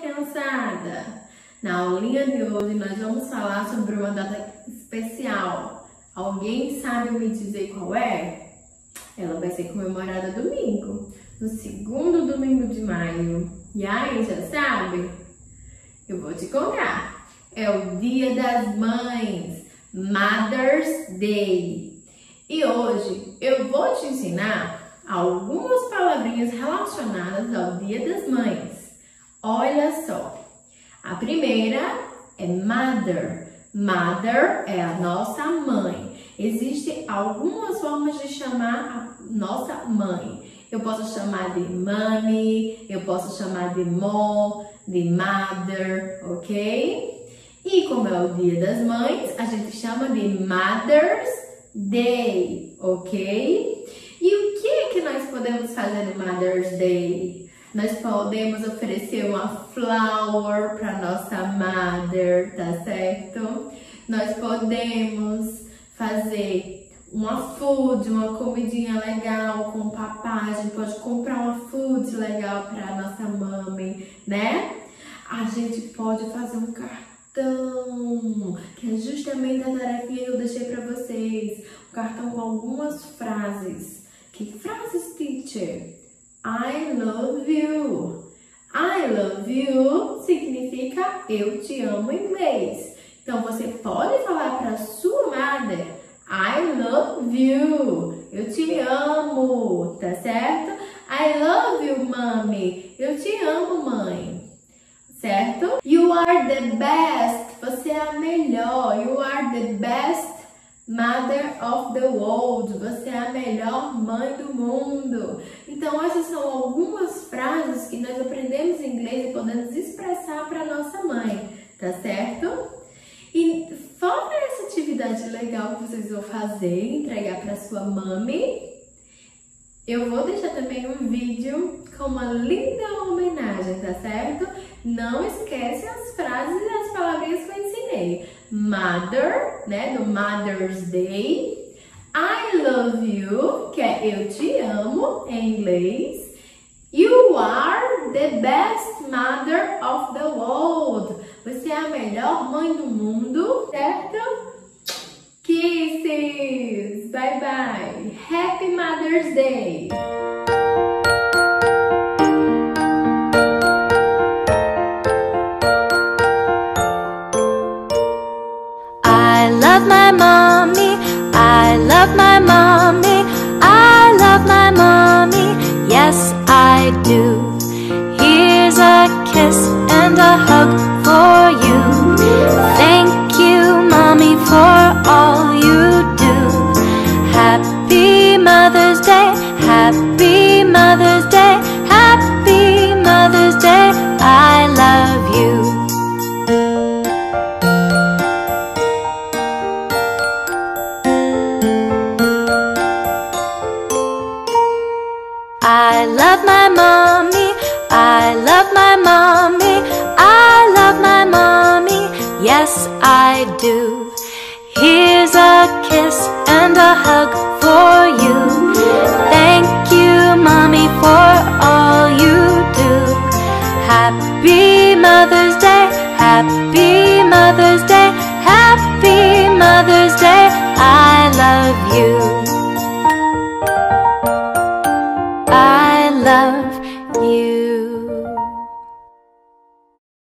criançada! Na aulinha de hoje nós vamos falar sobre uma data especial. Alguém sabe me dizer qual é? Ela vai ser comemorada domingo, no segundo domingo de maio. E aí, já sabe? Eu vou te contar. É o Dia das Mães, Mother's Day. E hoje eu vou te ensinar algumas palavrinhas relacionadas ao Dia das Mães. Olha só. A primeira é mother. Mother é a nossa mãe. Existem algumas formas de chamar a nossa mãe. Eu posso chamar de mommy, eu posso chamar de mom, de mother, ok? E como é o Dia das Mães, a gente chama de Mother's Day, ok? E o que é que nós podemos fazer no Mother's Day? Nós podemos oferecer uma flower para nossa mother, tá certo? Nós podemos fazer uma food, uma comidinha legal com o papai. A gente pode comprar uma food legal para nossa mãe, né? A gente pode fazer um cartão, que é justamente a tarefinha que eu deixei para vocês. Um cartão com algumas frases. Que frases, teacher? I love you. I love you significa eu te amo em inglês. Então você pode falar para sua mother, I love you. Eu te amo, tá certo? I love you, mommy. Eu te amo, mãe. Certo? You are the best. Você é a melhor. You are the best mother of the world. Você é a melhor mãe do mundo. Então essas são algumas frases que nós aprendemos em inglês e podemos expressar para nossa mãe, tá certo? E fora essa atividade legal que vocês vão fazer, entregar para sua mãe, eu vou deixar também um vídeo com uma linda homenagem, tá certo? Não esquece as frases e as palavrinhas que eu ensinei. Mother, né, do Mother's Day. I love you, que é eu te amo em inglês. You are the best mother of the world. Você é a melhor mãe do mundo, certo? Kisses! Bye bye! Happy Mother's Day! I love my mommy, I love my mommy, I love my mommy, yes I do. Here's a kiss and a hug for you. Thank you, mommy, for all you do. Happy Mother's Day, happy Mother's Day, happy Mother's Day, I love you. I love my mommy, I love my mommy, I love my mommy, yes I do. Here's a kiss and a hug for you. Thank you, mommy, for all you do. Happy Mother's Day, happy Mother's Day, happy Mother's Day, I love you. I love you.